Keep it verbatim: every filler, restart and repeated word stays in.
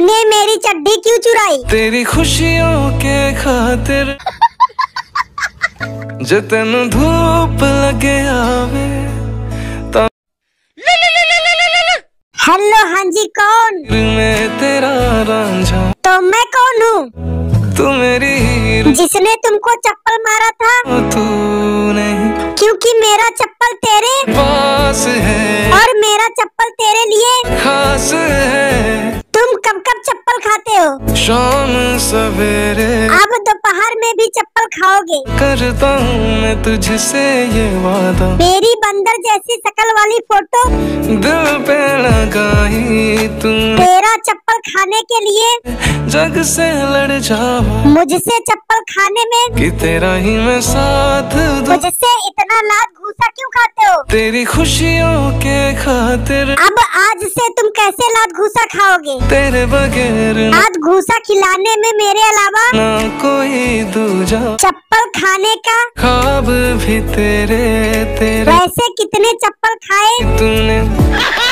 तूने मेरी चड्डी क्यों चुराई? तेरी खुशियों के खातिर जे तेनू धूप लगे आवे। हेलो, हाँ जी, कौन? मैं तेरा रांझा। तो मैं कौन हूँ? तू मेरी हीरो। जिसने तुमको चप्पल मारा था? तूने। क्योंकि मेरा चप्पल तेरे पास है और मेरा चप्पल तेरे लिए खास है। तुम कब कब चप्पल खाते हो? शाम सवेरे। अब दोपहर में भी चप्पल खाओगे? करता हूँ मैं तुझसे ये वादा। मेरी बंदर जैसी शकल वाली फोटो दिल पे लगाई तूने। तेरा चप्पल खाने के लिए जग से लड़ जावा। मुझसे चप्पल खाने में कि तेरा ही मैं साथ दूं। मुझसे इतना लात घूसा क्यों खाते हो? तेरी खुशियों के खातिर। अब आज से तुम कैसे लात घूसा खाओगे? तेरे बगैर लात घूसा खिलाने में मेरे अलावा ना कोई दूजा। चप्पल खाने का ख्वाब भी तेरे तेरे। वैसे कितने चप्पल खाए तूने।